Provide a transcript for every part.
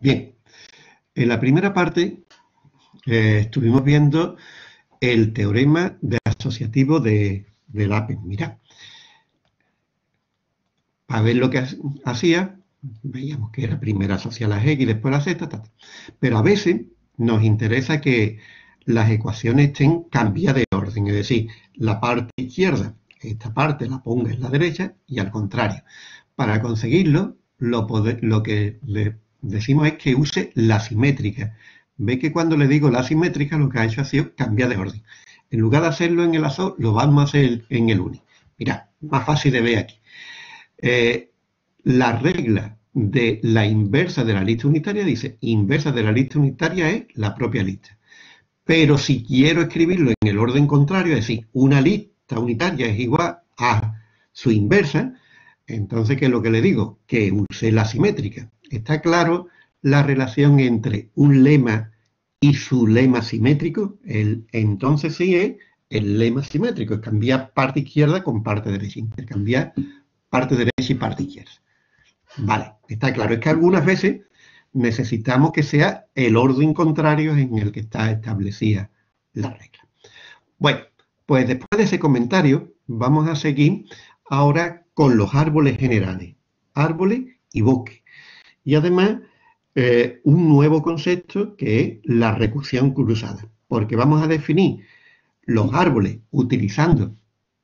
Bien, en la primera parte estuvimos viendo el teorema de asociativo de Lapen. Mirad, a ver lo que hacía, veíamos que era primero asociar las X y después las Z, pero a veces nos interesa que las ecuaciones estén cambiadas de orden, es decir, la parte izquierda, esta parte la ponga en la derecha y al contrario. Para conseguirlo, lo que le decimos es que use la simétrica. Ve que cuando le digo la simétrica, lo que ha hecho ha sido cambiar de orden. En lugar de hacerlo en el azul, lo vamos a hacer en el uni. Mirad, más fácil de ver aquí. La regla de la inversa de la lista unitaria dice, inversa de la lista unitaria es la propia lista. Pero si quiero escribirlo en el orden contrario, es decir, una lista unitaria es igual a su inversa, entonces, ¿qué es lo que le digo? Que use la simétrica. ¿Está claro la relación entre un lema y su lema simétrico? Entonces sí es el lema simétrico, es cambiar parte izquierda con parte derecha, intercambiar parte derecha y parte izquierda. Vale, está claro. Es que algunas veces necesitamos que sea el orden contrario en el que está establecida la regla. Bueno, pues después de ese comentario vamos a seguir ahora con los árboles generales, árboles y bosques. Y además un nuevo concepto que es la recursión cruzada, porque vamos a definir los árboles utilizando...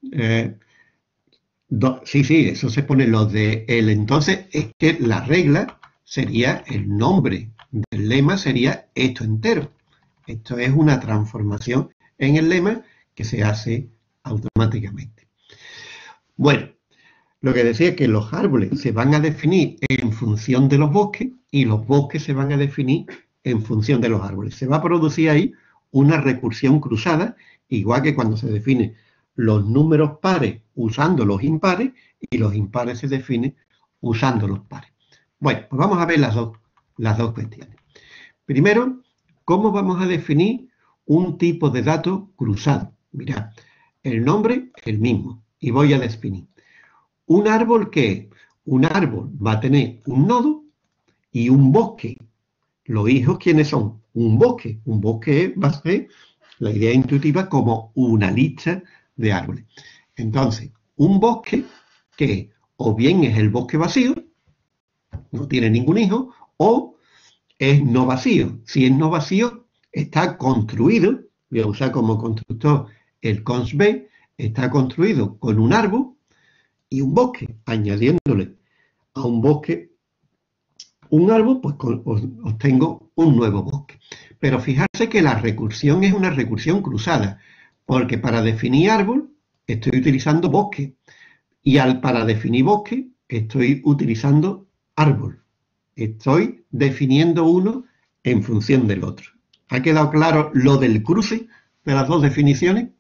sí, eso se pone los de él. Entonces es que la regla sería el nombre del lema, sería esto entero. Esto es una transformación en el lema que se hace automáticamente. Bueno, lo que decía es que los árboles se van a definir en función de los bosques y los bosques se van a definir en función de los árboles. Se va a producir ahí una recursión cruzada, igual que cuando se definen los números pares usando los impares y los impares se definen usando los pares. Bueno, pues vamos a ver las dos cuestiones. Primero, ¿cómo vamos a definir un tipo de dato cruzado? Mirad, el nombre es el mismo y voy a definir. ¿Un árbol qué? Un árbol va a tener un nodo y un bosque. ¿Los hijos quiénes son? Un bosque. Un bosque va a ser la idea intuitiva como una lista de árboles. Entonces, un bosque que o bien es el bosque vacío, no tiene ningún hijo, o es no vacío. Si es no vacío, está construido, voy a usar como constructor el cons B, está construido con un árbol y un bosque, añadiéndole a un bosque un árbol, pues obtengo un nuevo bosque. Pero fijarse que la recursión es una recursión cruzada, porque para definir árbol estoy utilizando bosque y para definir bosque estoy utilizando árbol. Estoy definiendo uno en función del otro. ¿Ha quedado claro lo del cruce de las dos definiciones?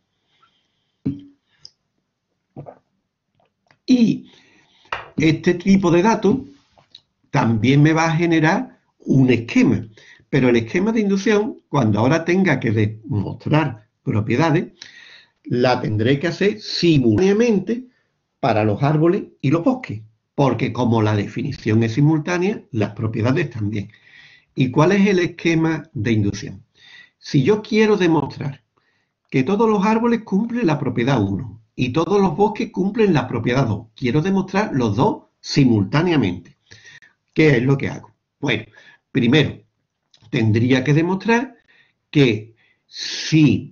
Y este tipo de datos también me va a generar un esquema. Pero el esquema de inducción, cuando ahora tenga que demostrar propiedades, la tendré que hacer simultáneamente para los árboles y los bosques, porque como la definición es simultánea, las propiedades también. ¿Y cuál es el esquema de inducción? Si yo quiero demostrar que todos los árboles cumplen la propiedad 1 y todos los bosques cumplen la propiedad 2, quiero demostrar los dos simultáneamente. ¿Qué es lo que hago? Bueno, primero, tendría que demostrar que si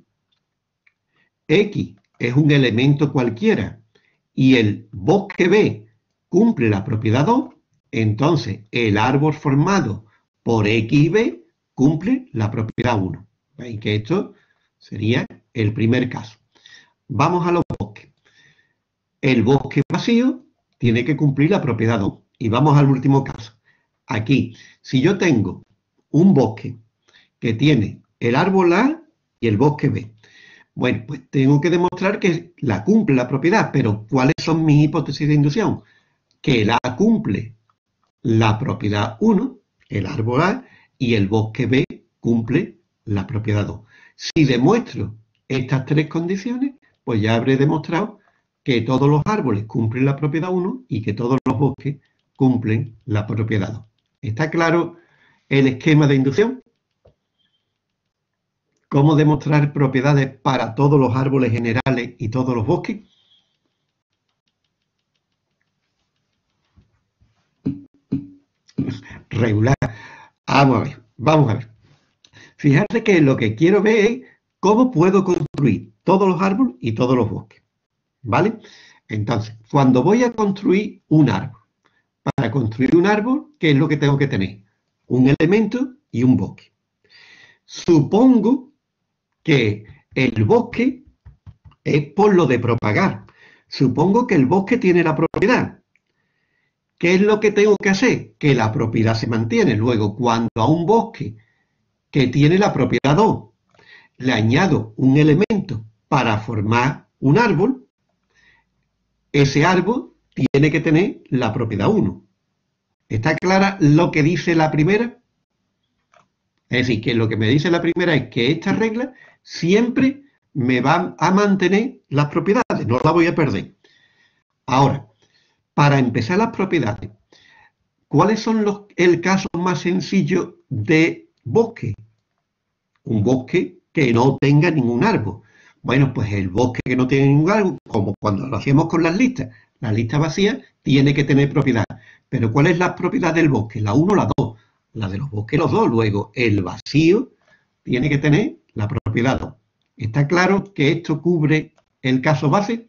X es un elemento cualquiera y el bosque B cumple la propiedad 2, entonces el árbol formado por X y B cumple la propiedad 1. ¿Veis que esto sería el primer caso? Vamos a los bosques. El bosque vacío tiene que cumplir la propiedad 2. Y vamos al último caso. Aquí, si yo tengo un bosque que tiene el árbol A y el bosque B, bueno, pues tengo que demostrar que la cumple la propiedad, pero ¿cuáles son mis hipótesis de inducción? Que el A cumple la propiedad 1, el árbol A, y el bosque B cumple la propiedad 2. Si demuestro estas tres condiciones, pues ya habré demostrado que todos los árboles cumplen la propiedad 1 y que todos los bosques cumplen la propiedad 2. ¿Está claro el esquema de inducción? ¿Cómo demostrar propiedades para todos los árboles generales y todos los bosques? Regular. Vamos a ver. Fíjate que lo que quiero ver es cómo puedo construir todos los árboles y todos los bosques. ¿Vale? Entonces, cuando voy a construir un árbol, para construir un árbol, ¿qué es lo que tengo que tener? Un elemento y un bosque. Supongo que el bosque es por lo de propagar. Supongo que el bosque tiene la propiedad. ¿Qué es lo que tengo que hacer? Que la propiedad se mantiene. Luego, cuando a un bosque que tiene la propiedad 2 le añado un elemento para formar un árbol, ese árbol tiene que tener la propiedad 1. ¿Está clara lo que dice la primera? Es decir, que lo que me dice la primera es que esta regla siempre me va a mantener las propiedades, no la voy a perder. Ahora, para empezar las propiedades, ¿cuáles son el caso más sencillo de bosque? Un bosque que no tenga ningún árbol. Bueno, pues el bosque que no tiene ningún árbol, como cuando lo hacíamos con las listas, la lista vacía tiene que tener propiedad. Pero ¿cuál es la propiedad del bosque? La 1 o la 2. La de los bosques, los dos. Luego, el vacío tiene que tener la propiedad 2. ¿Está claro que esto cubre el caso base?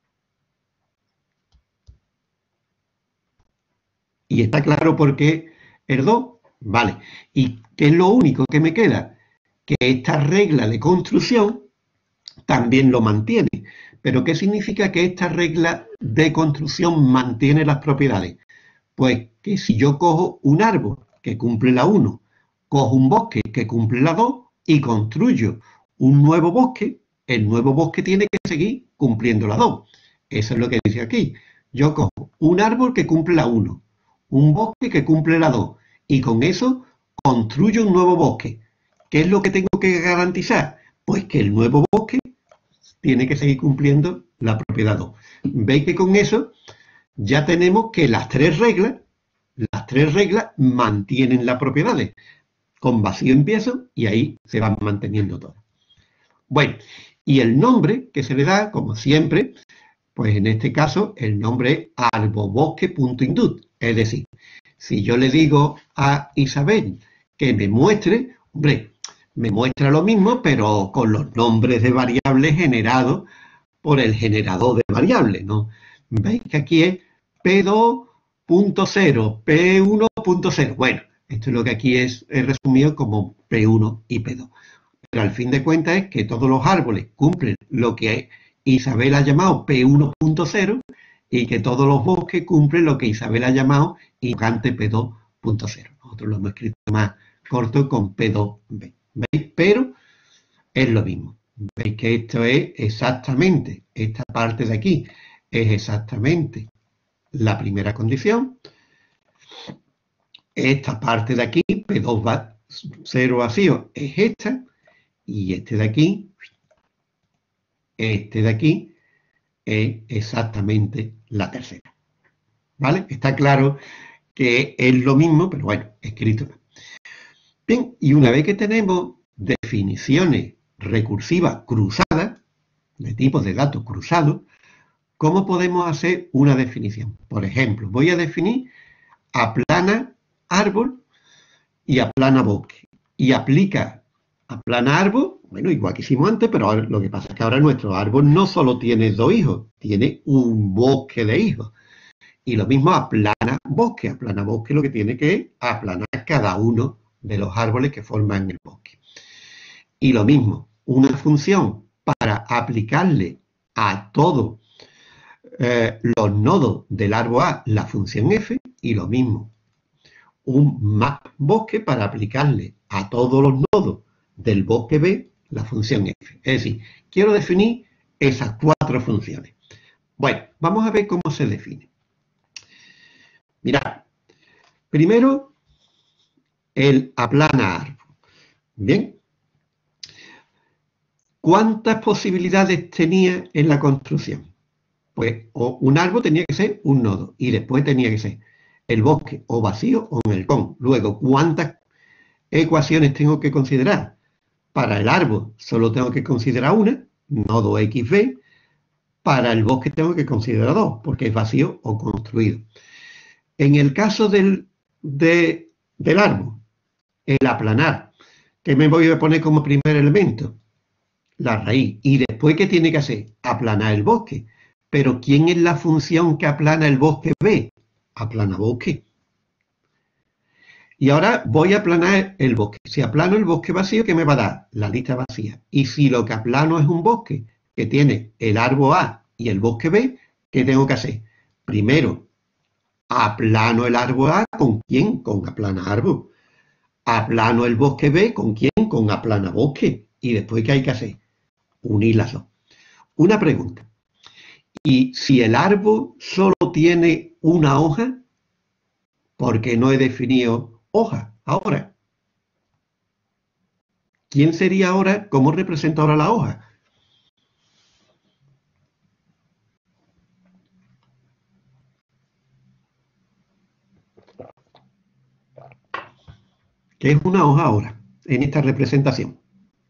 ¿Y está claro por qué el 2? Vale. ¿Y qué es lo único que me queda? Que esta regla de construcción también lo mantiene. ¿Pero qué significa que esta regla de construcción mantiene las propiedades? Pues que si yo cojo un árbol que cumple la 1, cojo un bosque que cumple la 2 y construyo un nuevo bosque, el nuevo bosque tiene que seguir cumpliendo la 2. Eso es lo que dice aquí. Yo cojo un árbol que cumple la 1, un bosque que cumple la 2 y con eso construyo un nuevo bosque. ¿Qué es lo que tengo que garantizar? Pues que el nuevo bosque tiene que seguir cumpliendo la propiedad 2. ¿Veis que con eso ya tenemos que las tres reglas mantienen las propiedades? Con vacío empiezo y ahí se van manteniendo todas. Bueno, y el nombre que se le da, como siempre, pues en este caso el nombre es arbobosque.indut. Es decir, si yo le digo a Isabel que me muestre, hombre, me muestra lo mismo, pero con los nombres de variables generados por el generador de variables, ¿no? ¿Veis que aquí es P2.0, P1.0? Bueno, esto es lo que aquí es resumido como P1 y P2. Pero al fin de cuentas es que todos los árboles cumplen lo que Isabel ha llamado P1.0 y que todos los bosques cumplen lo que Isabel ha llamado invocante P2.0. Nosotros lo hemos escrito más corto con P2B. ¿Veis? Pero es lo mismo. Veis que esto es exactamente, esta parte de aquí es exactamente la primera condición. Esta parte de aquí, P2 0 vacío, es esta. Y este de aquí es exactamente la tercera. ¿Vale? Está claro que es lo mismo, pero bueno, escrito. Bien, y una vez que tenemos definiciones recursivas cruzadas, de tipos de datos cruzados, ¿cómo podemos hacer una definición? Por ejemplo, voy a definir aplana árbol y aplana bosque. Y aplica aplana árbol, bueno, igual que hicimos antes, pero ahora, lo que pasa es que ahora nuestro árbol no solo tiene 2 hijos, tiene un bosque de hijos. Y lo mismo aplana bosque lo que tiene que es aplanar cada uno de los árboles que forman el bosque. Y lo mismo, una función para aplicarle a todos los nodos del árbol A la función f, y lo mismo, un map bosque para aplicarle a todos los nodos del bosque B la función f. Es decir, quiero definir esas 4 funciones. Bueno, vamos a ver cómo se define. Mirad, primero el aplana árbol. Bien. ¿Cuántas posibilidades tenía en la construcción? Pues un árbol tenía que ser un nodo y después tenía que ser el bosque o vacío o en el con. Luego, ¿cuántas ecuaciones tengo que considerar? Para el árbol solo tengo que considerar una, nodo XB. Para el bosque tengo que considerar dos, porque es vacío o construido. En el caso del árbol, el aplanar, ¿qué me voy a poner como primer elemento? La raíz. ¿Y después qué tiene que hacer? Aplanar el bosque. Pero ¿quién es la función que aplana el bosque B? Aplana bosque. Y ahora voy a aplanar el bosque. Si aplano el bosque vacío, ¿qué me va a dar? La lista vacía. Y si lo que aplano es un bosque que tiene el árbol A y el bosque B, ¿qué tengo que hacer? Primero, aplano el árbol A, ¿con quién? Con aplana árbol. Aplano el bosque B, ¿con quién? Con aplana bosque. Y después, ¿qué hay que hacer? Unir las dos. Una pregunta. ¿Y si el árbol solo tiene una hoja? Porque no he definido hoja ahora. ¿Quién sería ahora? ¿Cómo representa ahora la hoja? ¿Qué es una hoja ahora en esta representación?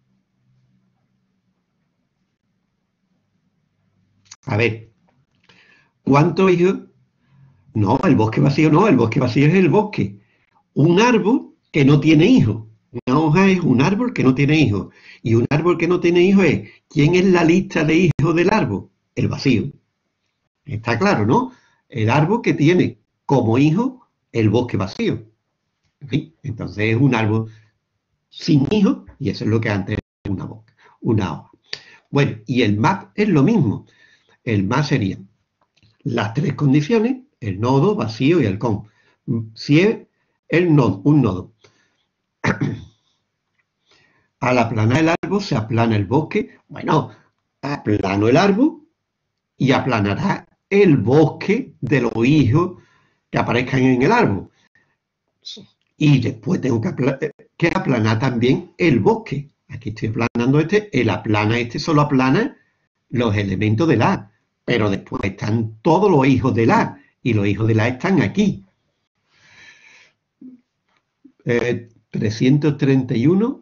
A ver, ¿cuántos hijos? No, el bosque vacío no, el bosque vacío es el bosque. Un árbol que no tiene hijos. Una hoja es un árbol que no tiene hijos. Y un árbol que no tiene hijos es, ¿quién es la lista de hijos del árbol? El vacío. Está claro, ¿no? El árbol que tiene como hijo el bosque vacío. ¿Sí? Entonces es un árbol sin hijos y eso es lo que antes era una hoja. Bueno, y el map es lo mismo. El map sería las tres condiciones, el nodo, vacío y el con. Si es el nodo, un nodo. Al aplanar el árbol se aplana el bosque. Bueno, aplano el árbol y aplanará el bosque de los hijos que aparezcan en el árbol. Y después tengo que aplanar también el bosque. Aquí estoy aplanando este, el aplana este solo aplana los elementos del A, pero después están todos los hijos del A, y los hijos del A están aquí. 331,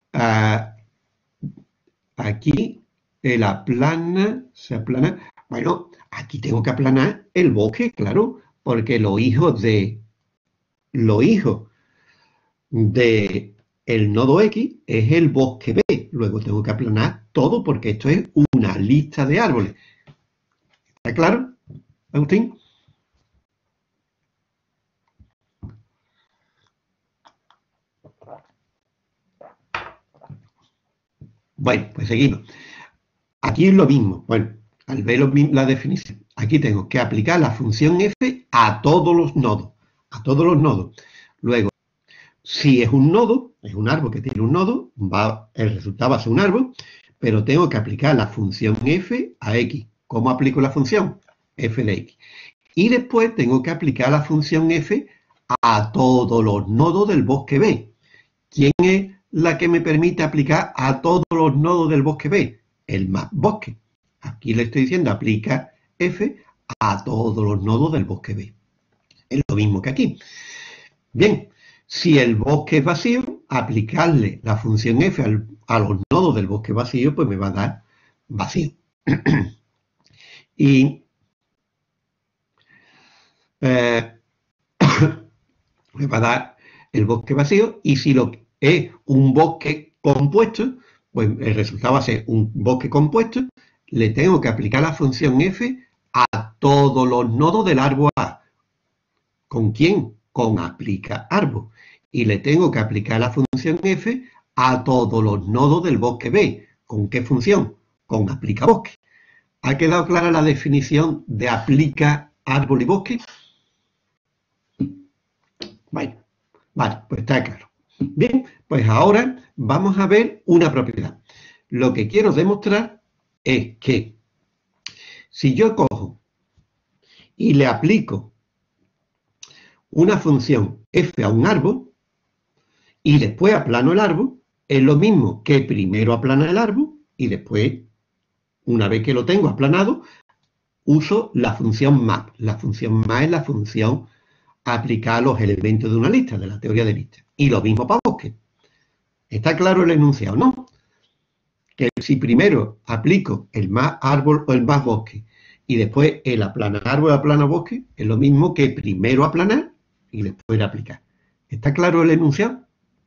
aquí el aplana, se aplana. Bueno, aquí tengo que aplanar el bosque, claro, porque los hijos del nodo X es el bosque B. Luego tengo que aplanar todo porque esto es una lista de árboles. ¿Está claro, Agustín? Bueno, pues seguimos. Aquí es lo mismo. Bueno, al ver la definición, aquí tengo que aplicar la función f a todos los nodos. A todos los nodos. Luego, si es un nodo, es un árbol que tiene un nodo, el resultado va a ser un árbol, pero tengo que aplicar la función f a x. ¿Cómo aplico la función? F de x. Y después tengo que aplicar la función f a todos los nodos del bosque B. ¿Quién es la que me permite aplicar a todos los nodos del bosque B? El map bosque. Aquí le estoy diciendo aplica f a todos los nodos del bosque B. Es lo mismo que aquí. Bien, si el bosque es vacío, aplicarle la función f a los nodos del bosque vacío, pues me va a dar vacío. Y me va a dar el bosque vacío, y si lo es un bosque compuesto, pues el resultado va a ser un bosque compuesto. Le tengo que aplicar la función f a todos los nodos del árbol A. ¿Con quién? Con aplica árbol. Y le tengo que aplicar la función f a todos los nodos del bosque B. ¿Con qué función? Con aplica bosque. ¿Ha quedado clara la definición de aplica árbol y bosque? Bueno, vale, pues está claro. Bien, pues ahora vamos a ver una propiedad. Lo que quiero demostrar es que si yo cojo y le aplico una función f a un árbol y después aplano el árbol, es lo mismo que primero aplana el árbol y después, una vez que lo tengo aplanado, uso la función map. La función map es la función aplicada a los elementos de una lista, de la teoría de listas. Y lo mismo para bosque. ¿Está claro el enunciado, no? Que si primero aplico el más árbol o el más bosque y después el aplanar árbol, aplanar bosque, es lo mismo que primero aplanar y después aplicar. ¿Está claro el enunciado?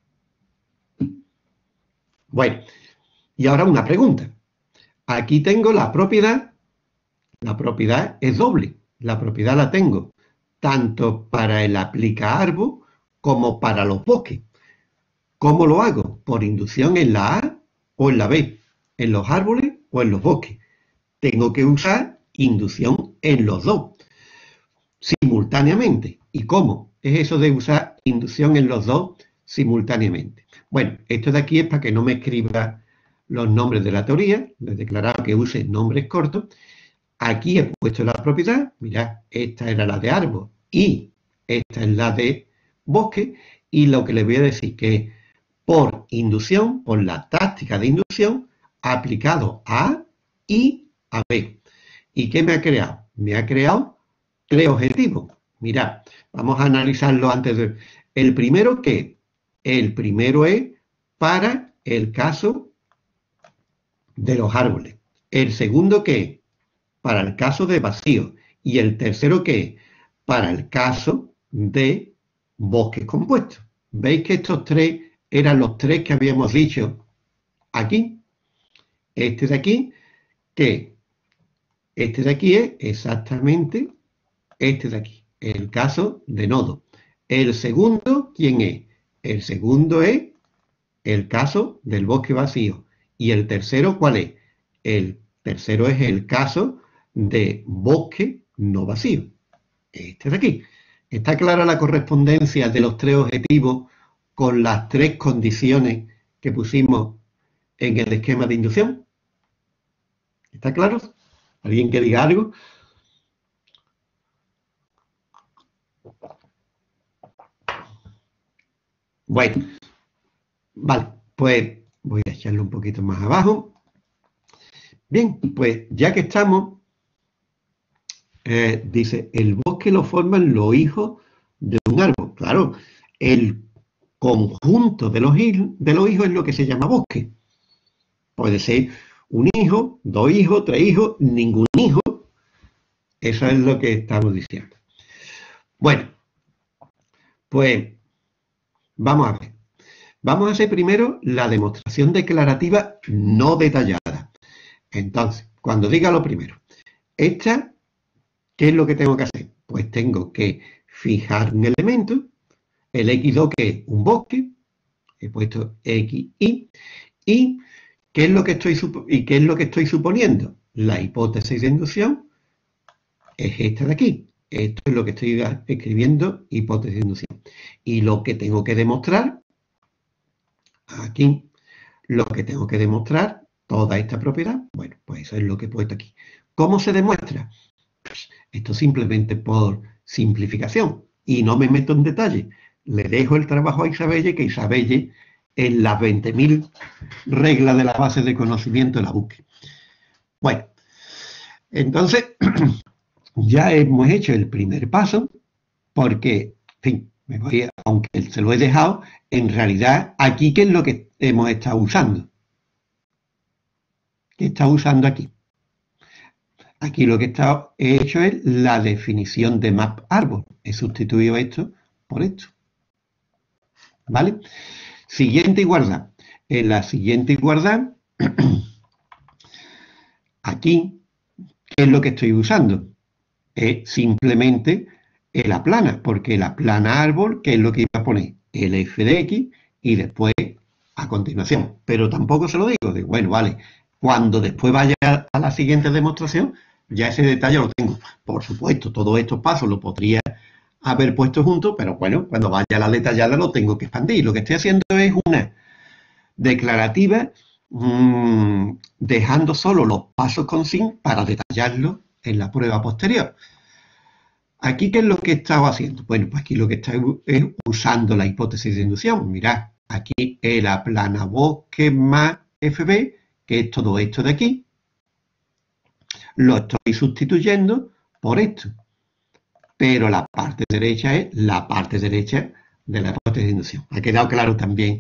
Bueno, y ahora una pregunta. Aquí tengo la propiedad es doble. La propiedad la tengo tanto para el aplica árbol como para los bosques. ¿Cómo lo hago? ¿Por inducción en la A o en la B? ¿En los árboles o en los bosques? Tengo que usar inducción en los dos, simultáneamente. ¿Y cómo es eso de usar inducción en los dos simultáneamente? Bueno, esto de aquí es para que no me escriba los nombres de la teoría, le he declarado que use nombres cortos. Aquí he puesto la propiedad, mirad, esta era la de árbol y esta es la de bosque, y lo que les voy a decir que por inducción, por la táctica de inducción, aplicado a A y a B. ¿Y qué me ha creado? Me ha creado tres objetivos. Mirad, vamos a analizarlo antes de... ¿El primero qué? El primero es para el caso de los árboles. ¿El segundo qué? Para el caso de vacío. Y el tercero qué? Para el caso de bosques compuestos. ¿Veis que estos tres eran los tres que habíamos dicho aquí? Este de aquí, que este de aquí es exactamente este de aquí, el caso de nodo. El segundo, ¿quién es? El segundo es el caso del bosque vacío. Y el tercero, ¿cuál es? El tercero es el caso de bosque no vacío. Este de aquí. ¿Está clara la correspondencia de los tres objetivos con las tres condiciones que pusimos en el esquema de inducción? ¿Está claro? ¿Alguien que diga algo? Bueno, vale, pues voy a echarlo un poquito más abajo. Bien, pues ya que estamos, dice, el bosque lo forman los hijos de un árbol. Claro, el conjunto de los hijos es lo que se llama bosque. Puede ser un hijo, dos hijos, tres hijos, ningún hijo. Eso es lo que estamos diciendo. Bueno, pues vamos a ver. Vamos a hacer primero la demostración declarativa no detallada. Entonces, cuando diga lo primero, esta, ¿qué es lo que tengo que hacer? Pues tengo que fijar un elemento, el x2 que es un bosque, he puesto xy, y ¿qué es lo que estoy suponiendo? La hipótesis de inducción es esta de aquí. Esto es lo que estoy escribiendo, hipótesis de inducción. Y lo que tengo que demostrar, aquí, lo que tengo que demostrar, toda esta propiedad, bueno, pues eso es lo que he puesto aquí. ¿Cómo se demuestra? Pues esto simplemente por simplificación. Y no me meto en detalle. Le dejo el trabajo a Isabelle, que Isabelle en las 20.000 reglas de la base de conocimiento la busque. Bueno, entonces ya hemos hecho el primer paso porque, en fin, aunque se lo he dejado, en realidad aquí ¿qué es lo que hemos estado usando? ¿Qué está usando aquí? Aquí lo que he hecho es la definición de map árbol. He sustituido esto por esto. ¿Vale? Siguiente igualdad. En la siguiente igualdad, aquí, ¿qué es lo que estoy usando? Es simplemente el aplana, porque el aplana árbol, ¿qué es lo que iba a poner? El f de x y después a continuación. Pero tampoco se lo digo, de bueno, vale, cuando después vaya a la siguiente demostración, ya ese detalle lo tengo. Por supuesto, todos estos pasos lo podría haber puesto juntos, pero bueno, cuando vaya a la detallada lo tengo que expandir. Lo que estoy haciendo es una declarativa dejando solo los pasos con sin para detallarlo en la prueba posterior. ¿Aquí qué es lo que he estado haciendo? Bueno, pues aquí lo que estoy es usando la hipótesis de inducción. Mirad, aquí el aplanabosque más FB, que es todo esto de aquí, lo estoy sustituyendo por esto. Pero la parte derecha es la parte derecha de la hipótesis de inducción. Ha quedado claro también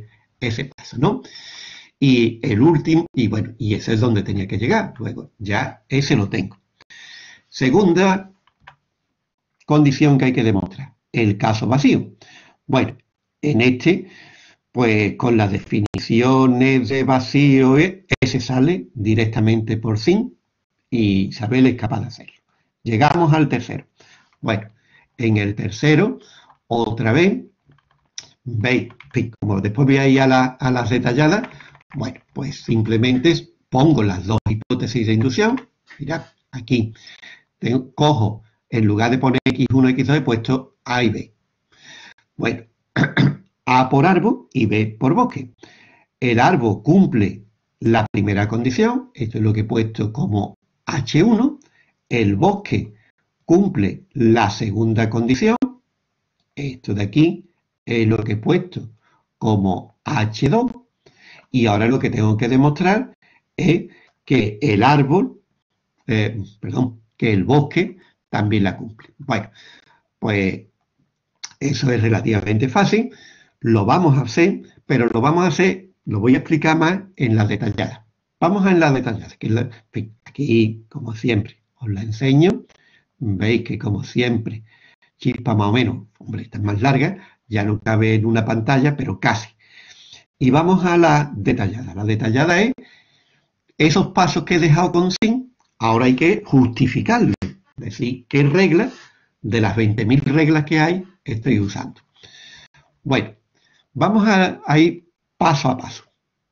ese paso, ¿no? Y el último, y bueno, y ese es donde tenía que llegar. Luego, ya ese lo tengo. Segunda condición que hay que demostrar, el caso vacío. Bueno, en este, pues con las definiciones de vacío, ese sale directamente por sí y Isabel es capaz de hacerlo. Llegamos al tercero. Bueno, en el tercero, otra vez, veis, como después voy a ir a las detalladas, bueno, pues simplemente pongo las dos hipótesis de inducción. Mirad, aquí cojo, en lugar de poner X1, X2, he puesto A y B. Bueno, A por árbol y B por bosque. El árbol cumple la primera condición, esto es lo que he puesto como H1. El bosque cumple la segunda condición, esto de aquí es lo que he puesto como H2. Y ahora lo que tengo que demostrar es que el árbol, que el bosque también la cumple. Bueno, pues eso es relativamente fácil, lo vamos a hacer, pero lo vamos a hacer, lo voy a explicar más en las detalladas. Vamos a en las detalladas, que aquí, como siempre, os la enseño. Veis que, como siempre, chispa más o menos, hombre, esta es más larga, ya no cabe en una pantalla, pero casi. Y vamos a la detallada. La detallada es esos pasos que he dejado con sin, ahora hay que justificarlos. Es decir, qué reglas de las 20.000 reglas que hay estoy usando. Bueno, vamos a ir paso a paso.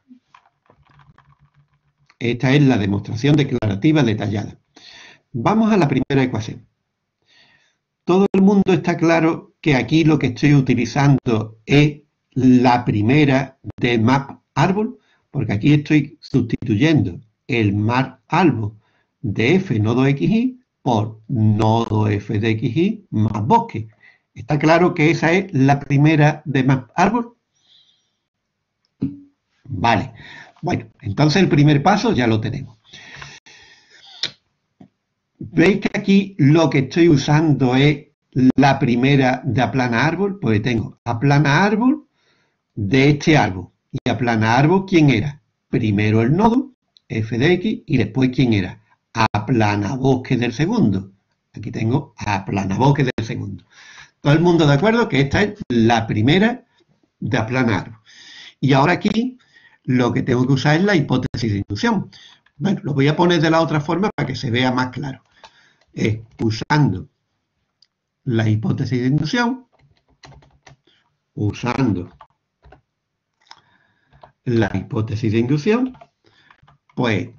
Esta es la demostración declarativa detallada. Vamos a la primera ecuación. Todo el mundo está claro que aquí lo que estoy utilizando es la primera de map árbol, porque aquí estoy sustituyendo el map árbol de f nodo xy por nodo f de xy más bosque. ¿Está claro que esa es la primera de map árbol? Vale. Bueno, entonces el primer paso ya lo tenemos. ¿Veis que aquí lo que estoy usando es la primera de aplana árbol? Pues tengo aplana árbol de este árbol. Y aplana árbol, ¿quién era? Primero el nodo, f de x, y después ¿quién era? Aplana bosque del segundo. Aquí tengo aplana bosque del segundo. Todo el mundo de acuerdo que esta es la primera de aplana árbol. Y ahora aquí lo que tengo que usar es la hipótesis de inducción. Bueno, lo voy a poner de la otra forma para que se vea más claro. Usando la hipótesis de inducción, pues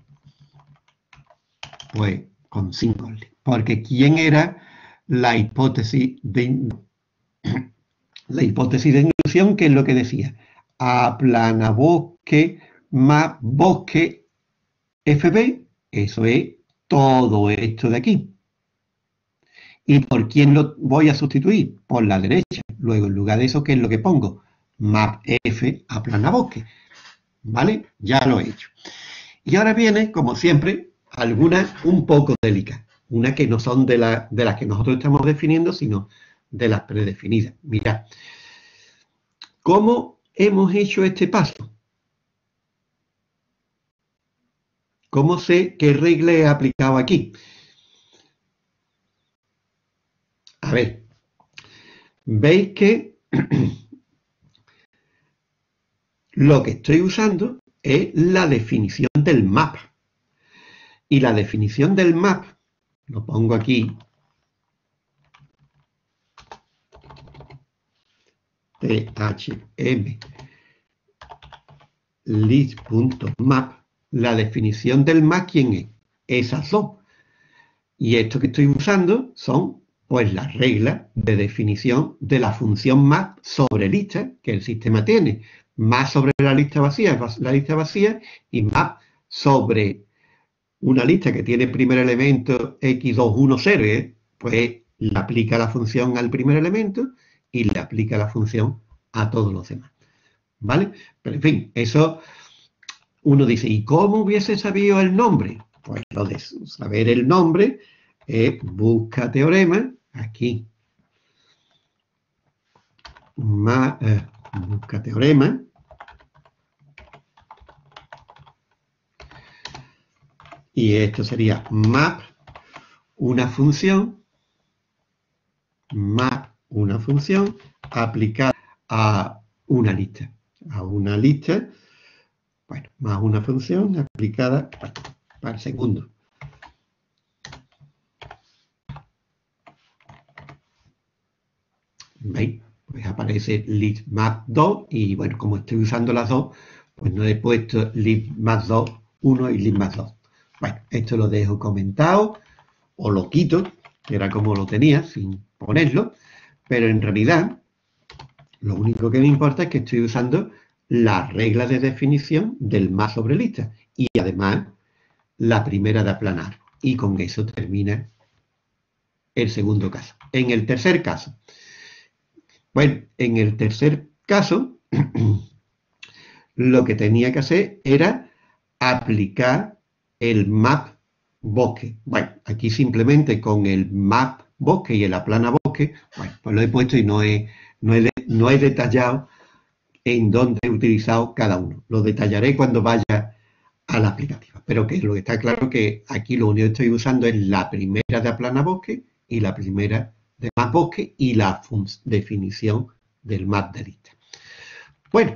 con símbolos. Porque ¿quién era la hipótesis de inducción? La hipótesis de inducción, ¿qué es lo que decía? Aplana bosque más bosque FB, eso es todo esto de aquí. ¿Y por quién lo voy a sustituir? Por la derecha. Luego, en lugar de eso, ¿qué es lo que pongo? Map F aplana bosque. ¿Vale? Ya lo he hecho. Y ahora viene, como siempre, algunas un poco delicadas. Unas que no son de las que nosotros estamos definiendo, sino de las predefinidas. Mirad. ¿Cómo hemos hecho este paso? ¿Cómo sé qué regla he aplicado aquí? A ver, veis que lo que estoy usando es la definición del map. Y la definición del map, lo pongo aquí, thm list.map, la definición del map, ¿quién es? Esas dos. Y esto que estoy usando son pues las reglas de definición de la función map sobre lista que el sistema tiene. Map sobre la lista vacía y map sobre una lista que tiene primer elemento x210, pues le aplica la función al primer elemento y le aplica la función a todos los demás. ¿Vale? Pero en fin, eso uno dice, ¿y cómo hubiese sabido el nombre? Pues lo de saber el nombre es busca teorema, aquí, busca teorema, Y esto sería map, una función aplicada a una lista. Bueno, más una función aplicada para el segundo. ¿Veis? Pues aparece list map 2 y bueno, como estoy usando las dos, pues no he puesto list map 2 1 y list map 2. Bueno, esto lo dejo comentado o lo quito, que era como lo tenía, sin ponerlo, pero en realidad lo único que me importa es que estoy usando la regla de definición del map sobre lista y además la primera de aplanar. Y con eso termina el segundo caso. En el tercer caso, bueno, en el tercer caso, lo que tenía que hacer era aplicar el map bosque. Bueno, aquí simplemente con el map bosque y el aplana bosque, bueno, pues lo he puesto y no he detallado en dónde he utilizado cada uno. Lo detallaré cuando vaya a la aplicativa. Pero que lo que está claro que aquí lo único que estoy usando es la primera de aplana bosque y la primera de map bosque y la definición del map de lista. Bueno,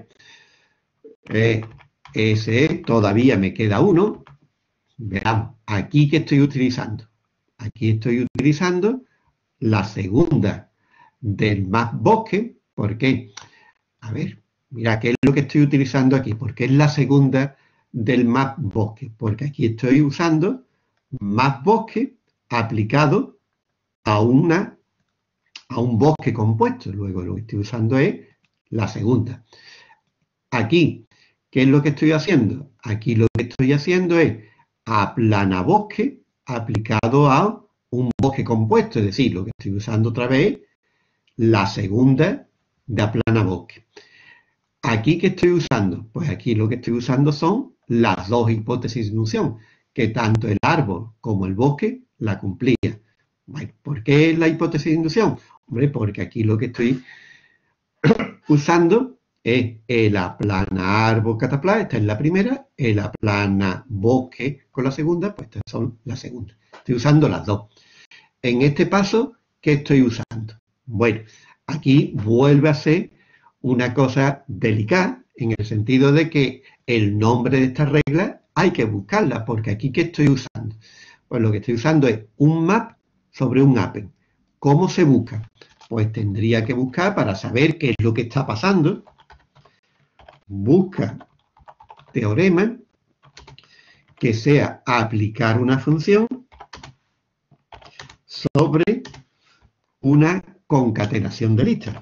ese todavía me queda uno. Veamos, aquí que estoy utilizando. Aquí estoy utilizando la segunda del map bosque. ¿Por qué? A ver, mira, ¿qué es lo que estoy utilizando aquí? Porque es la segunda del map bosque. Porque aquí estoy usando map bosque aplicado a un bosque compuesto. Luego lo que estoy usando es la segunda. Aquí, ¿qué es lo que estoy haciendo? Aquí lo que estoy haciendo es aplanabosque aplicado a un bosque compuesto. Es decir, lo que estoy usando otra vez la segunda de aplanabosque. ¿Aquí qué estoy usando? Pues aquí lo que estoy usando son las dos hipótesis de inducción, que tanto el árbol como el bosque la cumplían. Bueno, ¿por qué la hipótesis de inducción? Hombre, porque aquí lo que estoy usando es el aplana árbol catapla, esta es la primera, el aplana bosque con la segunda, pues estas son las segundas. Estoy usando las dos. En este paso, ¿qué estoy usando? Bueno, aquí vuelve a ser una cosa delicada, en el sentido de que el nombre de esta regla hay que buscarla, porque aquí ¿qué estoy usando? Pues lo que estoy usando es un map sobre un append. ¿Cómo se busca? Pues tendría que buscar para saber qué es lo que está pasando. Busca teorema que sea aplicar una función sobre una concatenación de listas.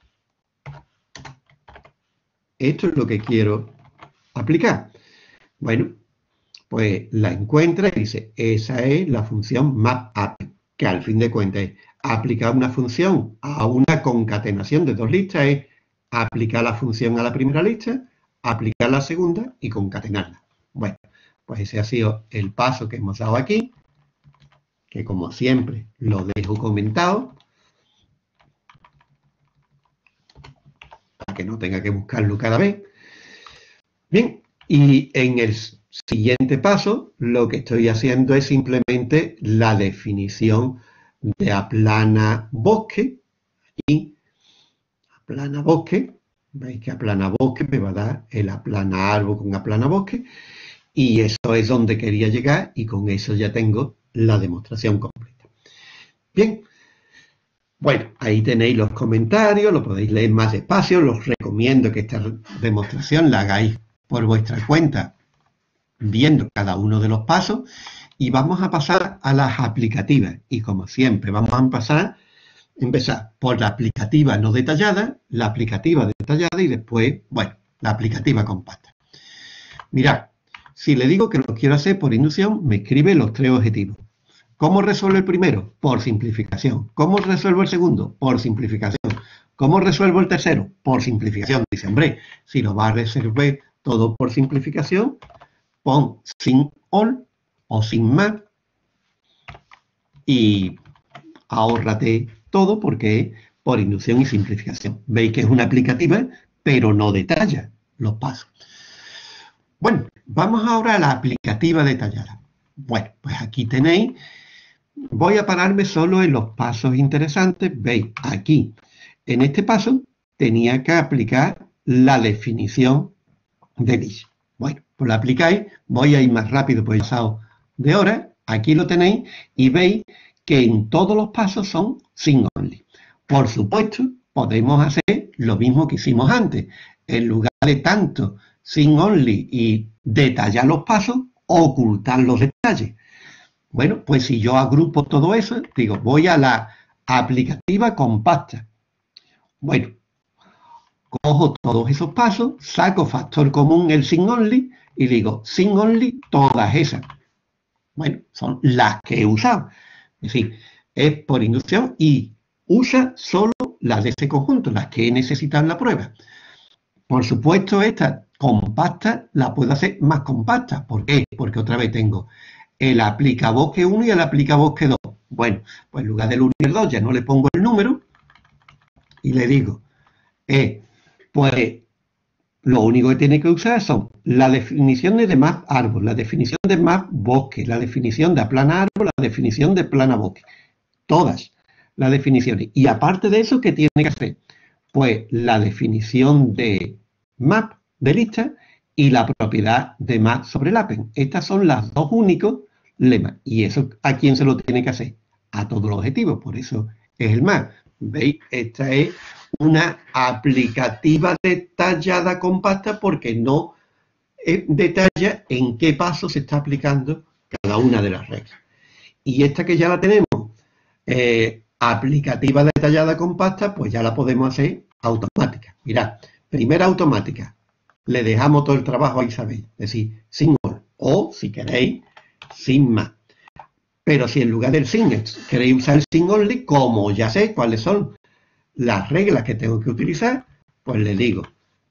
Esto es lo que quiero aplicar. Bueno, pues la encuentra y dice, esa es la función mapappend, que al fin de cuentas es aplicar una función a una concatenación de dos listas, es aplicar la función a la primera lista, aplicar la segunda y concatenarla. Bueno, pues ese ha sido el paso que hemos dado aquí, que como siempre lo dejo comentado, para que no tenga que buscarlo cada vez. Bien, y en el siguiente paso lo que estoy haciendo es simplemente la definición de aplana bosque y aplana bosque. Veis que aplana bosque me va a dar el aplana árbol con aplana bosque y eso es donde quería llegar y con eso ya tengo la demostración completa. Bien, bueno, ahí tenéis los comentarios, lo podéis leer más despacio, los recomiendo que esta demostración la hagáis por vuestra cuenta viendo cada uno de los pasos y vamos a pasar a las aplicativas y como siempre vamos a empezar por la aplicativa no detallada, la aplicativa detallada y después, bueno, la aplicativa compacta. Mirad, si le digo que lo quiero hacer por inducción, me escribe los tres objetivos. ¿Cómo resuelvo el primero? Por simplificación. ¿Cómo resuelvo el segundo? Por simplificación. ¿Cómo resuelvo el tercero? Por simplificación. Dice, hombre, si lo va a resolver todo por simplificación, pon sin all o sin más y ahórrate todo porque es por inducción y simplificación. Veis que es una aplicativa, pero no detalla los pasos. Bueno, vamos ahora a la aplicativa detallada. Bueno, pues aquí tenéis. Voy a pararme solo en los pasos interesantes. Veis, aquí, en este paso, tenía que aplicar la definición de list. Bueno, pues la aplicáis. Voy a ir más rápido por el pasado de hora. Aquí lo tenéis y veis que en todos los pasos son sin only. Por supuesto, podemos hacer lo mismo que hicimos antes. En lugar de tanto sin only y detallar los pasos, ocultar los detalles. Bueno, pues si yo agrupo todo eso, digo, voy a la aplicativa compacta. Bueno, cojo todos esos pasos, saco factor común el sin only y digo, sin only todas esas. Bueno, son las que he usado. Es decir, es por inducción y usa solo las de ese conjunto, las que he necesitado en la prueba. Por supuesto, esta compacta la puedo hacer más compacta. ¿Por qué? Porque otra vez tengo el aplicabosque 1 y el aplicabosque 2. Bueno, pues en lugar del 1 y el 2 ya no le pongo el número y le digo, pues lo único que tiene que usar son la definición de map árbol, la definición de map bosque, la definición de plana árbol, la definición de plana bosque. Todas las definiciones. Y aparte de eso, ¿qué tiene que hacer? Pues la definición de map de lista y la propiedad de map sobre el append. Estas son las dos únicos lemas. ¿Y eso a quién se lo tiene que hacer? A todos los objetivos. Por eso es el map. ¿Veis? Esta es una aplicativa detallada compacta porque no detalla en qué paso se está aplicando cada una de las reglas. Y esta que ya la tenemos, aplicativa detallada compacta, pues ya la podemos hacer automática. Mirad, primera automática, le dejamos todo el trabajo a Isabel, es decir, sin all, o si queréis, sin más. Pero si en lugar del sin queréis usar el sin only, como ya sé cuáles son las reglas que tengo que utilizar, pues le digo,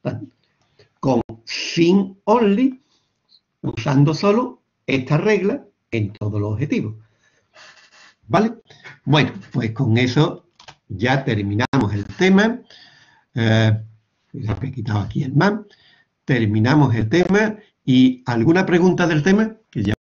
con sin only, usando solo esta regla en todos los objetivos. ¿Vale? Bueno, pues con eso ya terminamos el tema. Ya he quitado aquí el map. Terminamos el tema. ¿Y alguna pregunta del tema? Que ya